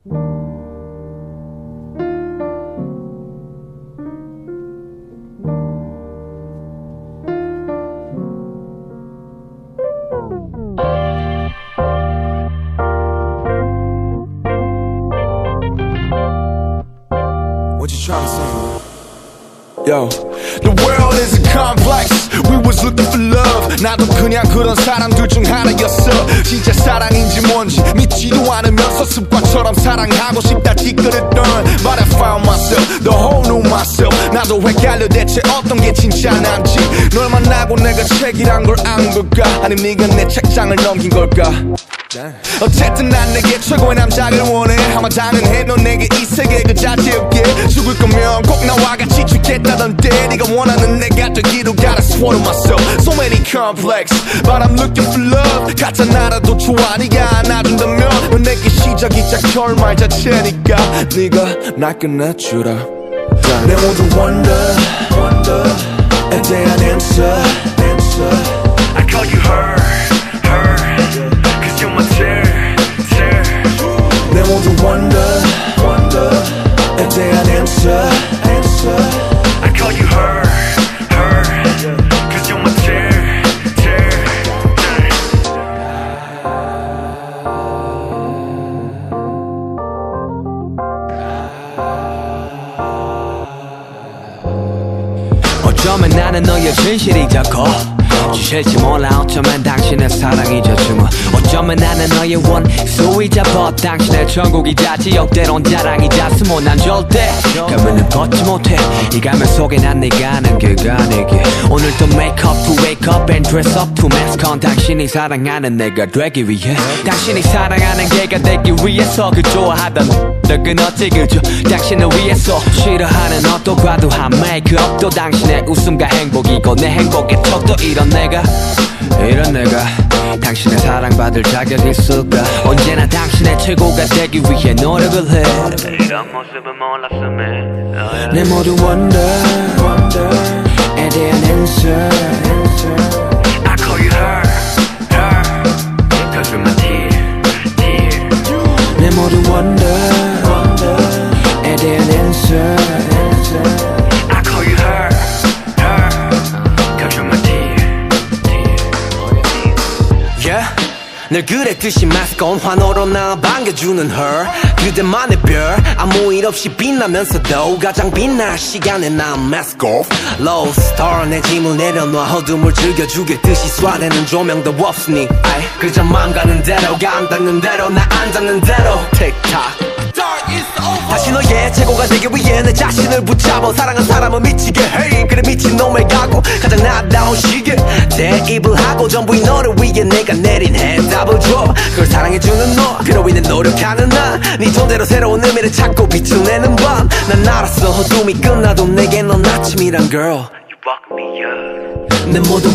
What you trying to say? Yo, the world is complex. We was looking for love. 나도 그냥 그런 사람들 중 하나였어. 진짜 사랑인지 뭔지 믿지도 않으면서 습관처럼 사랑하고 싶다 뒤끝했던 But I found myself, the whole new myself. 나도 헷갈려 대체 어떤 게 진짜 난지. 널 만나고 내가 책이란 걸 안 걸까? 아님 네가 내 책장을 넘긴 걸까? 어쨌든 난 내게 최고의 남자를 원해. 아마 당연해 넌 내게 이 세계 그 자체였게. 죽을 거면 꼭 나와 같이 죽겠다던데. 네가 원하는 내가 되기로 gotta swallow myself. So many complex but I'm looking for love. 가짜 나라도 좋아 네가 안아준다면. 넌 내게 시작이자 결말 자체니까 네가 날 끝내주라. 내 모든 wonder에 대한 answer. I call you her. 내 모든 wonder에 대한 answer. I call you her, cause you're my tear. 어쩌면 나는 너의 진실이 더 커. 주실지 몰라 어쩌면 당신의 사랑이자 증오. 어쩌면 나는 너의 원수이자 벗. 당신의 천국이자 지역대론 자랑이자 스모. 난 절대 가면은 벗지 못해. 이 가면 속에 난 네가 아는 그가 내게. 오늘도 make up to wake up and dress up to mask on. 당신이 사랑하는 내가 되기 위해. 당신이 사랑하는 걔가 되기 위해서. 그 좋아하던 너 끊었지 그저 당신을 위해서. 싫어하는 옷도 과도한 메이크업도 당신의 웃음과 행복이고 내 행복의 척도. 이런 내가 당신의 사랑받을 자격 있을까? 언제나 당신의 최고가 되기 위해 노력을 해. 이런 모습은 몰랐음에 내 모든 wonder에 대한 answer. I call you her, cause you're my dear. 내 모든 wonder에 대한 answer. I call you her, cause you're my dear. 늘 그랬듯이 마스크 온 환호로 나 반겨주는 her. 그대만의 별 아무 일 없이 빛나면서도 가장 빛날 시간에 난 mask off. Low star 내 짐을 내려놔. 어둠을 즐겨주겠듯이 쏴대는 조명도 없으니 그저 맘 가는 대로 감 닿는 대로 나 안 닿는 대로 틱탁. 다시 너의 최고가 되기 위해 내 자신을 붙잡아. 사랑한 사람은 미치게 해. 그래 미친놈의 각오 가장 나다운 시계 대입을 하고 전부 이 너를 위해 내가 내린 해답을 줘. 그걸 사랑해주는 너 그로 인해 노력하는 나. 네 존재로 새로운 의미를 찾고 빛을 내는 밤. 난 알았어 어둠이 끝나도 내게 넌 아침이란 girl. You fuck me up. 내 모든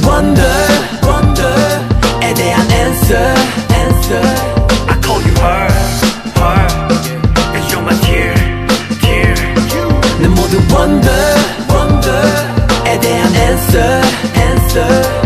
wonder에 대한 answer. I call you her. 내 모든 wonder에 대한 answer.